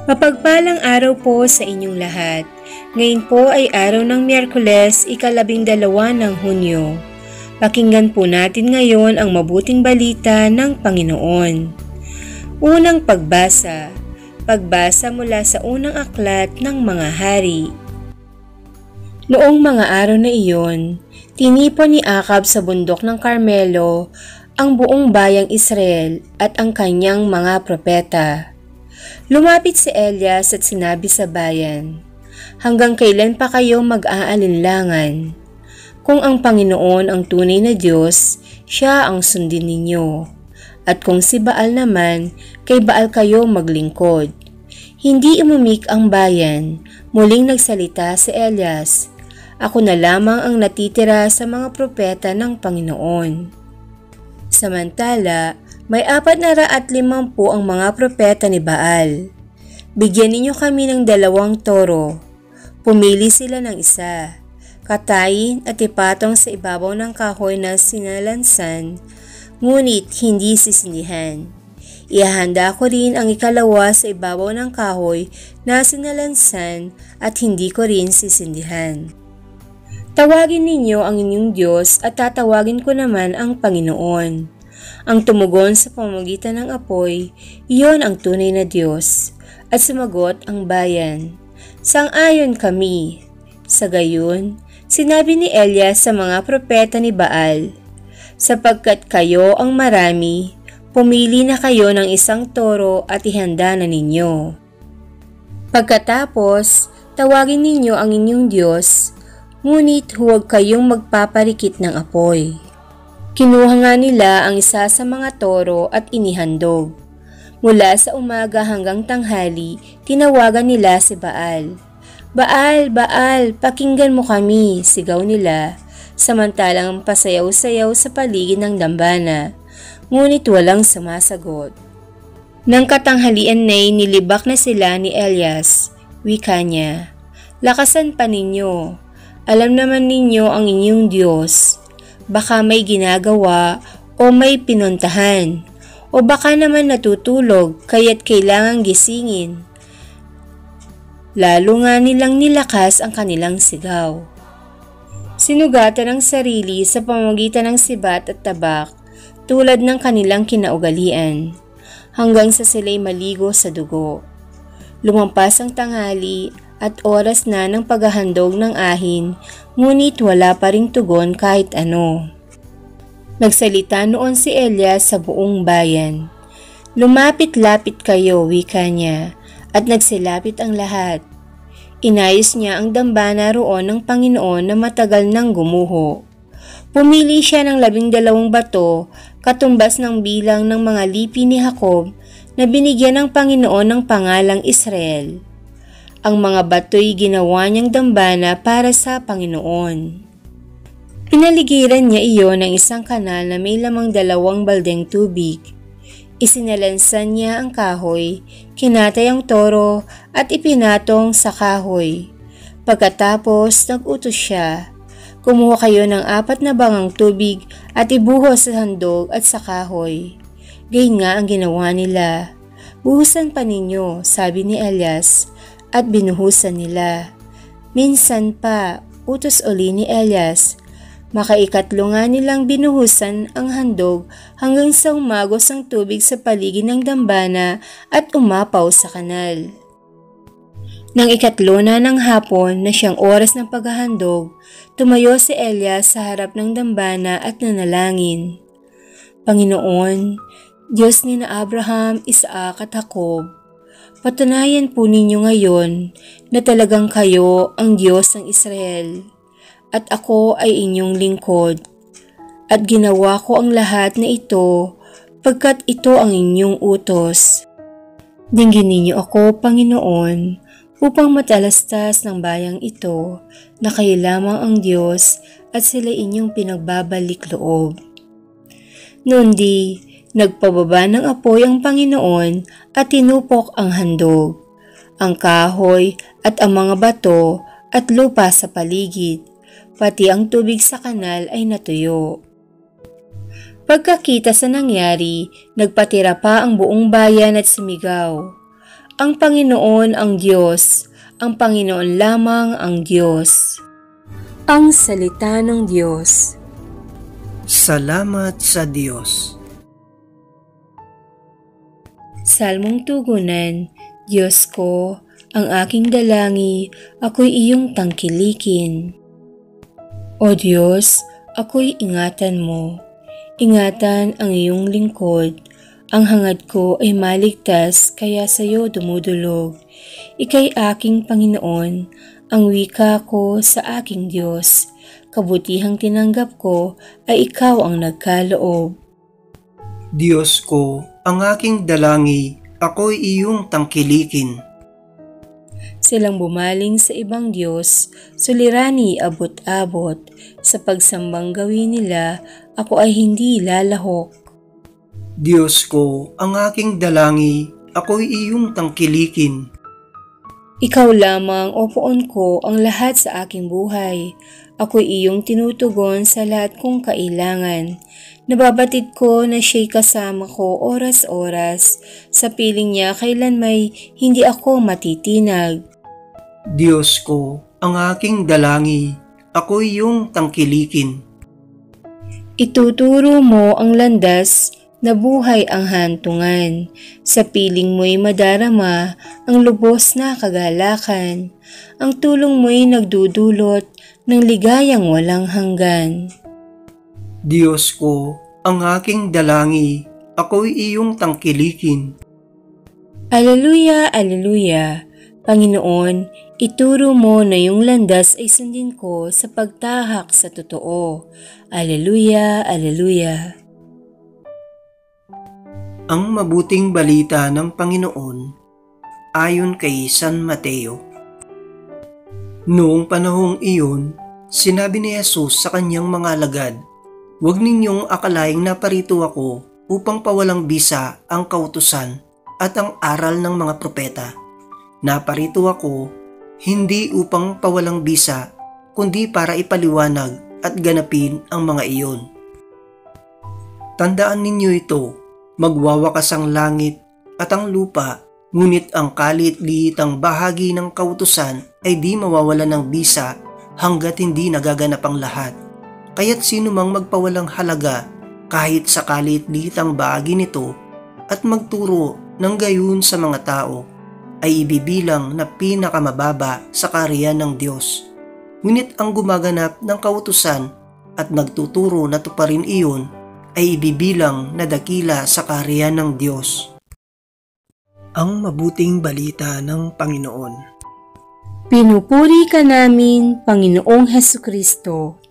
Mapagpalang araw po sa inyong lahat. Ngayon po ay araw ng Miyerkules, 12 ng Hunyo. Pakinggan po natin ngayon ang mabuting balita ng Panginoon. Unang pagbasa. Pagbasa mula sa unang aklat ng mga hari. Noong mga araw na iyon, tinipon ni Akab sa bundok ng Carmelo ang buong bayang Israel at ang kanyang mga propeta. Lumapit si Elias at sinabi sa bayan, "Hanggang kailan pa kayo mag-aalinlangan? Kung ang Panginoon ang tunay na Diyos, siya ang sundin ninyo. At kung si Baal naman, kay Baal kayo maglingkod." Hindi umimik ang bayan. Muling nagsalita si Elias, "Ako na lamang ang natitira sa mga propeta ng Panginoon." Samantala, may 450 ang mga propeta ni Baal. "Bigyan ninyo kami ng 2 toro. Pumili sila ng isa. Katayin at ipatong sa ibabaw ng kahoy na sinalansan, ngunit hindi sisindihan. Ihahanda ko rin ang 2 sa ibabaw ng kahoy na sinalansan at hindi ko rin sisindihan. Tawagin ninyo ang inyong Diyos at tatawagin ko naman ang Panginoon. Ang tumugon sa pamamagitan ng apoy, iyon ang tunay na Diyos." At sumagot ang bayan, "Sang-ayon kami." Sa gayon, sinabi ni Elias sa mga propeta ni Baal, "Sapagkat kayo ang marami, pumili na kayo ng 1 toro at ihanda na ninyo. Pagkatapos, tawagin ninyo ang inyong Diyos, ngunit huwag kayong magpaparikit ng apoy." Kinuha nga nila ang isa sa mga toro at inihandog. Mula sa umaga hanggang tanghali, tinawagan nila si Baal. "Baal, Baal, pakinggan mo kami," sigaw nila, samantalang pasayaw-sayaw sa paligid ng dambana, ngunit walang sumasagot. Nang katanghalian na'y nilibak na sila ni Elias. Wika niya, "Lakasan pa ninyo. Alam naman ninyo ang inyong Diyos. Baka may ginagawa o may pinuntahan, o baka naman natutulog kaya't kailangang gisingin." Lalo nga nilang nilakas ang kanilang sigaw. Sinugatan ang sarili sa pamamagitan ng sibat at tabak tulad ng kanilang kinaugalian, hanggang sa sila'y maligo sa dugo. Lumampas ang tanghali at oras na ng paghahandog ng ahin, ngunit wala pa ring tugon kahit ano. Nagsalita noon si Elias sa buong bayan. "Lumapit-lapit kayo," wika niya, at nagsilapit ang lahat. Inayos niya ang dambana roon ng Panginoon na matagal nang gumuho. Pumili siya ng 12 bato, katumbas ng bilang ng mga lipi ni Jacob na binigyan ng Panginoon ng pangalang Israel. Ang mga bato'y ginawa niyang dambana para sa Panginoon. Pinaligiran niya iyon ng isang kanal na may lamang 2 baldeng tubig. Isinalansan niya ang kahoy, kinatay ang toro at ipinatong sa kahoy. Pagkatapos nag-utos siya, "Kumuha kayo ng 4 na bangang tubig at ibuhos sa handog at sa kahoy." Gayon nga ang ginawa nila. "Buhusan pa ninyo," sabi ni Elias, at binuhusan nila. Minsan pa, utos uli ni Elias. Makaikatlo nga nilang binuhusan ang handog hanggang sa umagos ang tubig sa paligid ng dambana at umapaw sa kanal. Nang 3 na ng hapon na siyang oras ng paghahandog, tumayo si Elias sa harap ng dambana at nanalangin. "Panginoon, Diyos ni na Abraham, Isaac at Jacob, patunayan po ninyo ngayon na talagang kayo ang Diyos ng Israel at ako ay inyong lingkod, at ginawa ko ang lahat na ito pagkat ito ang inyong utos. Dinggin ninyo ako, Panginoon, upang matalastas ng bayang ito na kayo lamang ang Diyos at sila inyong pinagbabalik loob." Noon di, nagpababa ng apoy ang Panginoon at tinupok ang handog, ang kahoy at ang mga bato at lupa sa paligid, pati ang tubig sa kanal ay natuyo. Pagkakita sa nangyari, nagpatira pa ang buong bayan at sumigaw, Ang Panginoon ang Diyos, ang Panginoon lamang ang Diyos. Ang salita ng Diyos. Salamat sa Diyos. Salmong tugunan. Diyos ko, ang aking dalangi, ako'y iyong tangkilikin. O Diyos, ako'y ingatan mo. Ingatan ang iyong lingkod. Ang hangad ko ay maligtas, kaya sa iyo dumudulog. Ika'y aking Panginoon, ang wika ko sa aking Diyos. Kabutihang tinanggap ko ay ikaw ang nagkaloob. Diyos ko, ang aking dalangi, ako'y iyong tangkilikin. Silang bumaling sa ibang Diyos, sulirani abot-abot. Sa pagsambang gawin nila, ako ay hindi lalahok. Diyos ko, ang aking dalangi, ako'y iyong tangkilikin. Ikaw lamang, O Poon ko, ang lahat sa aking buhay. Ako'y iyong tinutugon sa lahat kong kailangan. Nababatid ko na siya'y kasama ko oras-oras. Sa piling niya kailan may hindi ako matitinag. Diyos ko, ang aking dalangi, ako'y iyong tangkilikin. Ituturo mo ang landas na buhay ang hantungan. Sa piling mo'y madarama ang lubos na kagalakan. Ang tulong mo'y nagdudulot ng ligayang walang hanggan. Diyos ko, ang aking dalangi, ako'y iyong tangkilikin. Aleluya, aleluya. Panginoon, ituro mo na yung landas ay sundin ko sa pagtahak sa totoo. Aleluya, aleluya. Ang mabuting balita ng Panginoon ayon kay San Mateo. Noong panahong iyon, sinabi ni Jesus sa kanyang mga alagad, "Huwag ninyong akalaing naparito ako upang pawalang bisa ang kautusan at ang aral ng mga propeta. Naparito ako hindi upang pawalang bisa, kundi para ipaliwanag at ganapin ang mga iyon. Tandaan ninyo ito, magwawakas ang langit at ang lupa, ngunit ang kalit-liitang bahagi ng kautusan ay di mawawala ng bisa hanggat hindi nagaganap ang lahat. Kaya't sino mang magpawalang halaga kahit sa kalit-liitang bahagi nito at magturo ng gayon sa mga tao, ay ibibilang na pinakamababa sa kaharian ng Diyos. Ngunit ang gumaganap ng kautusan at nagtuturo na tuparin iyon ay ibibilang na dakila sa kaharian ng Diyos." Ang mabuting balita ng Panginoon. Pinupuri ka namin, Panginoong Hesukristo.